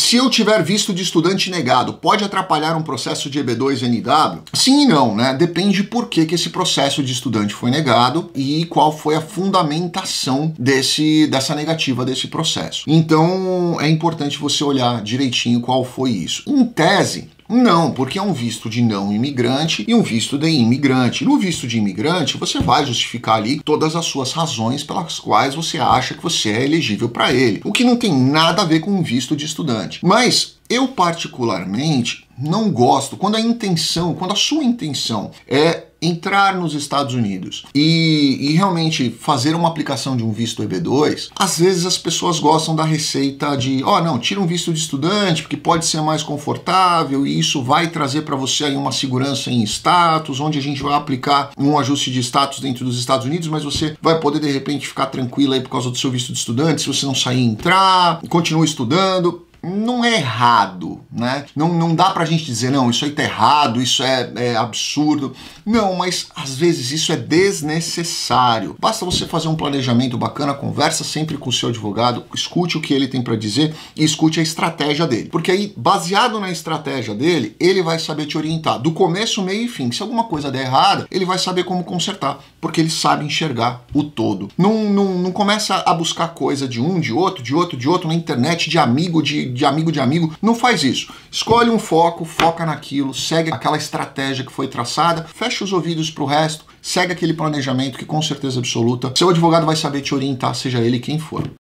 Se eu tiver visto de estudante negado, pode atrapalhar um processo de EB2-NW? Sim e não, né? Depende por que esse processo de estudante foi negado e qual foi a fundamentação dessa negativa desse processo. Então, é importante você olhar direitinho qual foi isso. Em tese, não, porque é um visto de não imigrante e um visto de imigrante. No visto de imigrante, você vai justificar ali todas as suas razões pelas quais você acha que você é elegível para ele, o que não tem nada a ver com um visto de estudante. Mas eu particularmente não gosto quando a sua intenção é entrar nos Estados Unidos e realmente fazer uma aplicação de um visto EB2, às vezes as pessoas gostam da receita de, não, tira um visto de estudante porque pode ser mais confortável e isso vai trazer para você aí uma segurança em status, onde a gente vai aplicar um ajuste de status dentro dos Estados Unidos, mas você vai poder de repente ficar tranquilo aí por causa do seu visto de estudante, se você não sair e entrar, continua estudando. Não é errado, né? Não dá pra gente dizer, não, isso aí tá errado, isso é absurdo. Não, mas às vezes isso é desnecessário. Basta você fazer um planejamento bacana, conversa sempre com o seu advogado, escute o que ele tem pra dizer e escute a estratégia dele. Porque aí, baseado na estratégia dele, ele vai saber te orientar do começo, meio e fim. Se alguma coisa der errada, ele vai saber como consertar, porque ele sabe enxergar o todo. Não começa a buscar coisa de um, de outro na internet, de amigo, de amigo, não faz isso. Escolhe um foco, foca naquilo, segue aquela estratégia que foi traçada, fecha os ouvidos pro resto, segue aquele planejamento que com certeza absoluta seu advogado vai saber te orientar, seja ele quem for.